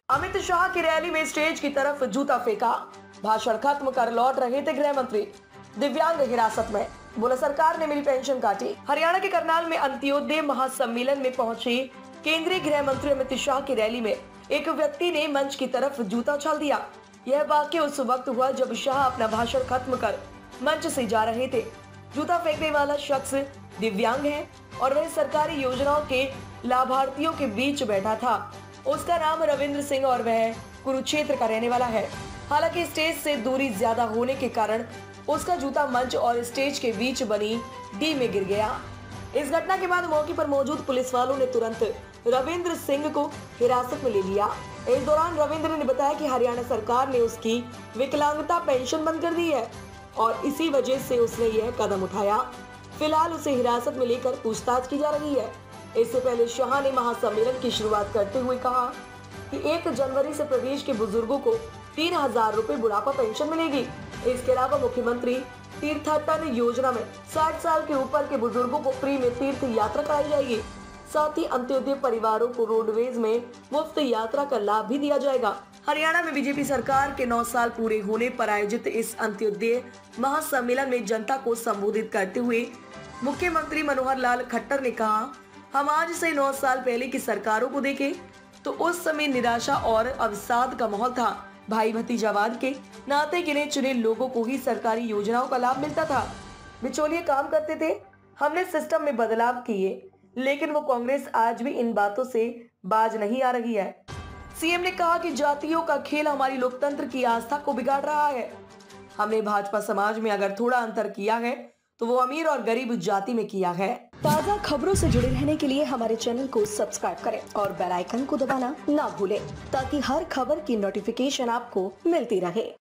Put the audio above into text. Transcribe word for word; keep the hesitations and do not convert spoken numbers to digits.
अमित शाह की रैली में स्टेज की तरफ जूता फेंका। भाषण खत्म कर लौट रहे थे गृह मंत्री। दिव्यांग हिरासत में, बोला सरकार ने मिली पेंशन काटी। हरियाणा के करनाल में अंत्योदय महासम्मेलन में पहुंचे केंद्रीय गृह मंत्री अमित शाह की रैली में एक व्यक्ति ने मंच की तरफ जूता उछाल दिया। यह वाक्य उस वक्त हुआ जब शाह अपना भाषण खत्म कर मंच से जा रहे थे। जूता फेंकने वाला शख्स दिव्यांग है और वह सरकारी योजनाओं के लाभार्थियों के बीच बैठा था। उसका नाम रविंद्र सिंह और वह कुरुक्षेत्र का रहने वाला है। हालांकि स्टेज से दूरी ज्यादा होने के कारण उसका जूता मंच और स्टेज के बीच बनी डी में गिर गया। इस घटना के बाद मौके पर मौजूद पुलिस वालों ने तुरंत रविंद्र सिंह को हिरासत में ले लिया। इस दौरान रविंद्र ने बताया कि हरियाणा सरकार ने उसकी विकलांगता पेंशन बंद कर दी है और इसी वजह से उसने यह कदम उठाया। फिलहाल उसे हिरासत में लेकर पूछताछ की जा रही है। इससे पहले शाह ने महासम्मेलन की शुरुआत करते हुए कहा कि एक जनवरी से प्रदेश के बुजुर्गों को तीन हजार रूपए बुढ़ापा पेंशन मिलेगी। इसके अलावा मुख्यमंत्री तीर्थयात्रा योजना में साठ साल के ऊपर के बुजुर्गों को फ्री में तीर्थ यात्रा कराई जाएगी। साथ ही अंत्योदय परिवारों को रोडवेज में मुफ्त यात्रा का लाभ भी दिया जाएगा। हरियाणा में बीजेपी सरकार के नौ साल पूरे होने पर आयोजित इस अंत्योदय महासम्मेलन में जनता को संबोधित करते हुए मुख्यमंत्री मनोहर लाल खट्टर ने कहा, हम आज से नौ साल पहले की सरकारों को देखें तो उस समय निराशा और अवसाद का माहौल था। भाई भतीजावाद के नाते गिने चुने लोगों को ही सरकारी योजनाओं का लाभ मिलता था। बिचौलिए काम करते थे। हमने सिस्टम में बदलाव किए, लेकिन वो कांग्रेस आज भी इन बातों से बाज नहीं आ रही है। सीएम ने कहा कि जातियों का खेल हमारी लोकतंत्र की आस्था को बिगाड़ रहा है। हमने भाजपा समाज में अगर थोड़ा अंतर किया है तो वो अमीर और गरीब जाति में किया है। ताज़ा खबरों से जुड़े रहने के लिए हमारे चैनल को सब्सक्राइब करें और बेल आइकन को दबाना ना भूलें ताकि हर खबर की नोटिफिकेशन आपको मिलती रहे।